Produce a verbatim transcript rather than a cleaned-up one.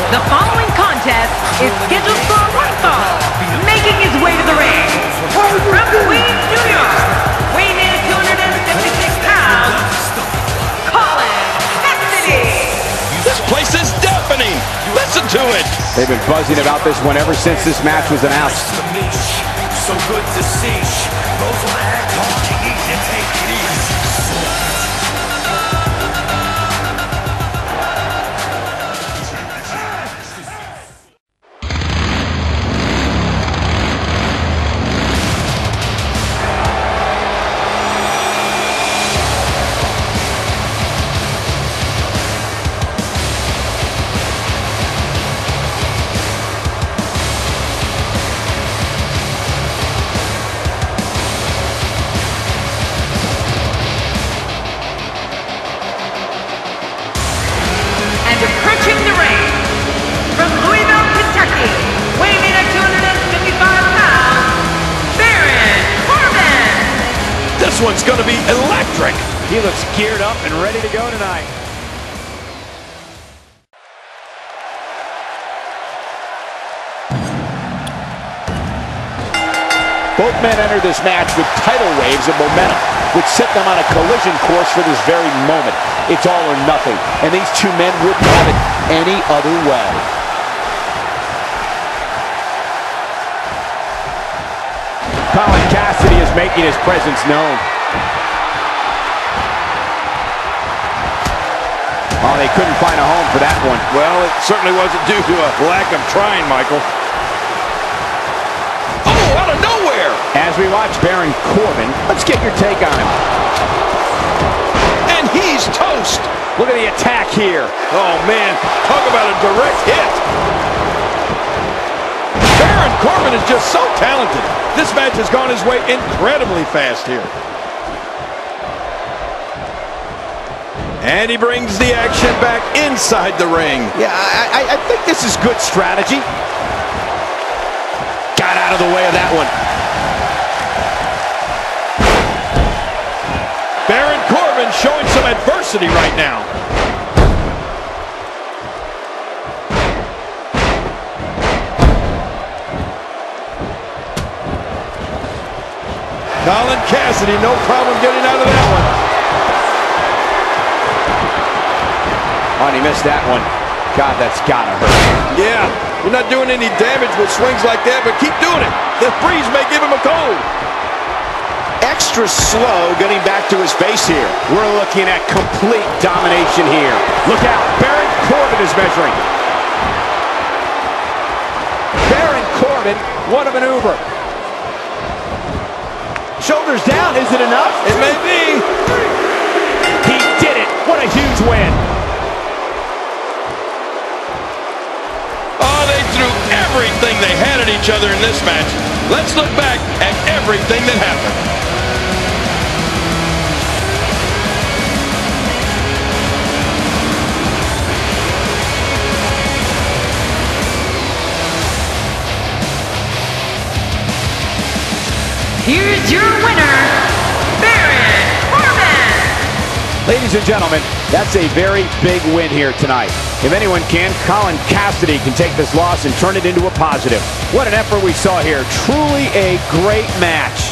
The following contest is scheduled for one fall. Making his way to the ring, from Queens, New York, weighing in at two hundred fifty-six pounds, Colin Cassidy. This place is deafening. Listen to it. They've been buzzing about this one ever since this match was announced. So good to see. Those who act hard, you need to take it easy. Approaching the ring, from Louisville, Kentucky, weighing in at two hundred fifty-five pounds, Baron Corbin. This one's going to be electric. He looks geared up and ready to go tonight. Both men enter this match with tidal waves of momentum, which set them on a collision course for this very moment. It's all or nothing, and these two men wouldn't have it any other way. Colin Cassidy is making his presence known. Oh, they couldn't find a home for that one. Well, it certainly wasn't due to a lack of trying, Michael. Oh, out of nowhere! As we watch Baron Corbin, let's get your take on him. And he's toast. Look at the attack here. Oh, man, talk about a direct hit. Baron Corbin is just so talented. This match has gone his way incredibly fast here. And he brings the action back inside the ring. Yeah, I, I, I think this is good strategy. Got out of the way of that one. Baron Corbin showing some adversity right now. Colin Cassidy, no problem getting out of that one. Oh, and he missed that one. God, that's gotta hurt. Yeah, you're not doing any damage with swings like that, but keep doing it. The breeze may give him a cold. Extra slow getting back to his base here. We're looking at complete domination here. Look out, Baron Corbin is measuring. Baron Corbin, what a maneuver. Shoulders down, is it enough? It may be. He did it, what a huge win. Oh, they threw everything they had at each other in this match. Let's look back at everything that happened. Here's your winner, Baron Corbin. Ladies and gentlemen, that's a very big win here tonight. If anyone can, Colin Cassidy can take this loss and turn it into a positive. What an effort we saw here. Truly a great match.